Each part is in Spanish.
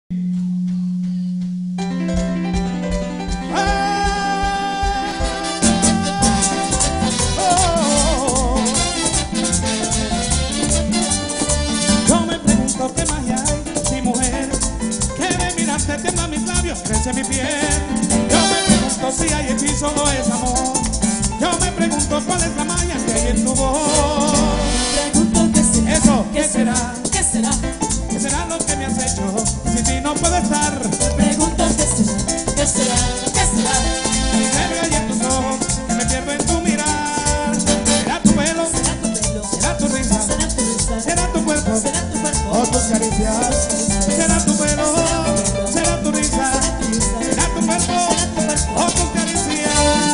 Yo me pregunto qué magia hay, mi mujer, que de mirarte tiembla mis labios, crece mi piel. Yo me pregunto si hay hechizo o es amor. Yo me pregunto cuál es la magia que hay en tu voz. Pregunto qué será, Eso, qué será, qué será, ¿qué será lo que me has hecho? Sin ti no puedo estar. me pregunto qué será, qué será, qué será. Mi cerebro y en tus ojos, que me pierdo en tu mirar. Será tu pelo, Será tu pelo, será tu risa, será tu risa, será tu cuerpo, será tu cuerpo, o tus caricias. Será tu pelo, será tu risa, será tu risa, será tu cuerpo, será tu cuerpo. o tus caricias.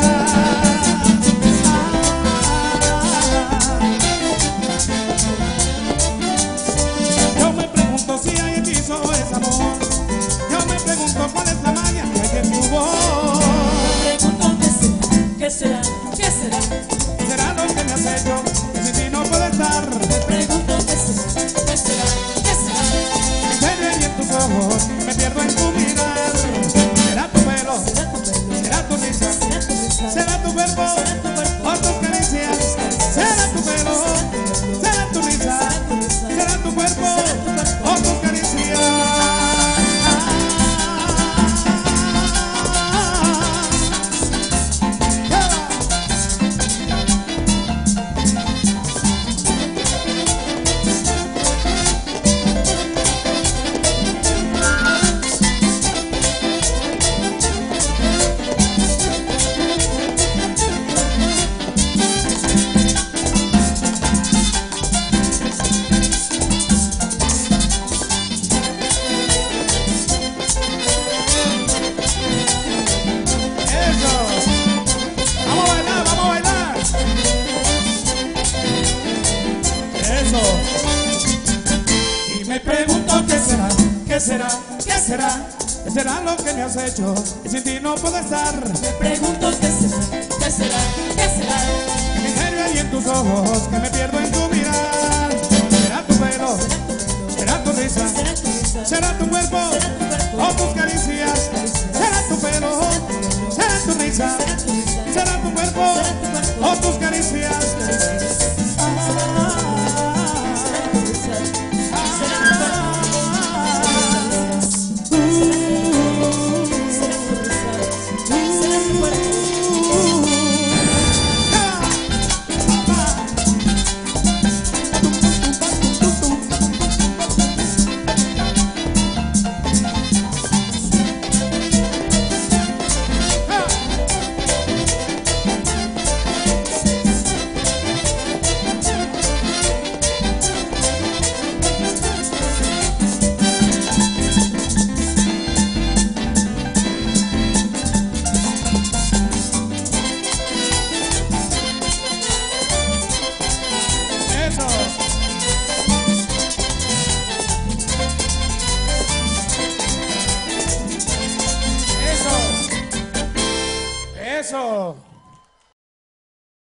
Yo me pregunto si hay hechizo o es amor. Yo me pregunto cuál es la magia que hay en tu voz. Pregunto qué será, qué será, qué será. Será lo que me has hecho, que sin ti no puedo estar. Me pregunto qué será, qué será, qué será. Mi cerebro y en tus ojos, me pierdo en tu mirar. Será tu pelo, Será tu pelo, será tu risa, será tu risa, será tu cuerpo, será tu cuerpo, o tus caricias. Será tu pelo, será tu risa, será tu risa, será tu cuerpo, o tus caricias. Eso. Vamos a bailar, vamos a bailar. Eso. Y me pregunto qué será, qué será, qué será, qué será lo que me has hecho y sin ti no puedo estar. me pregunto qué será, qué será, qué será. En mi cerebro y en tus ojos que me pierdo en tu mirar. Será tu pelo, será tu risa, Será tu risa, será tu cuerpo, será tu